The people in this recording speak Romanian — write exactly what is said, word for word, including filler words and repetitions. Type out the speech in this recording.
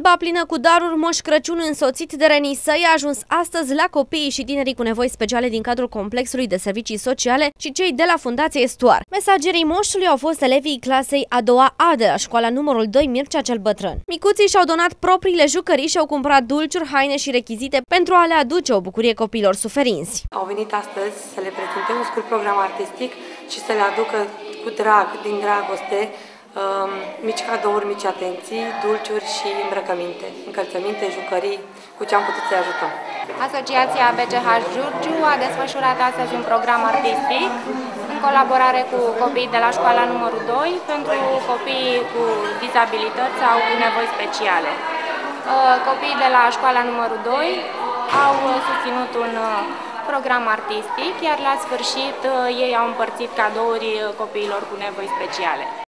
Alba, plină cu daruri, Moș Crăciun însoțit de renii săi, a ajuns astăzi la copiii și tinerii cu nevoi speciale din cadrul complexului de servicii sociale și cei de la Fundația Estuar. Mesagerii moșului au fost elevii clasei a doua A de la școala numărul doi Mircea cel Bătrân. Micuții și-au donat propriile jucării și au cumpărat dulciuri, haine și rechizite pentru a le aduce o bucurie copiilor suferinți. Au venit astăzi să le prezinte un scurt program artistic și să le aducă cu drag, din dragoste, mici cadouri, mici atenții, dulciuri și îmbrăcăminte, încălțăminte, jucării, cu ce am putut să-i ajutăm. Asociația B C H Giurgiu a desfășurat astăzi un program artistic în colaborare cu copiii de la școala numărul doi pentru copiii cu dizabilități sau cu nevoi speciale. Copiii de la școala numărul doi au susținut un program artistic, iar la sfârșit ei au împărțit cadouri copiilor cu nevoi speciale.